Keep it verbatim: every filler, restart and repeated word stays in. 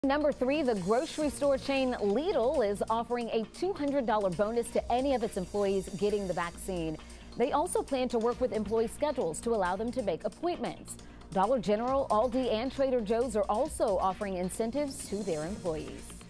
Number three, the grocery store chain Lidl is offering a two hundred dollar bonus to any of its employees getting the vaccine. They also plan to work with employee schedules to allow them to make appointments. Dollar General, Aldi, and Trader Joe's are also offering incentives to their employees.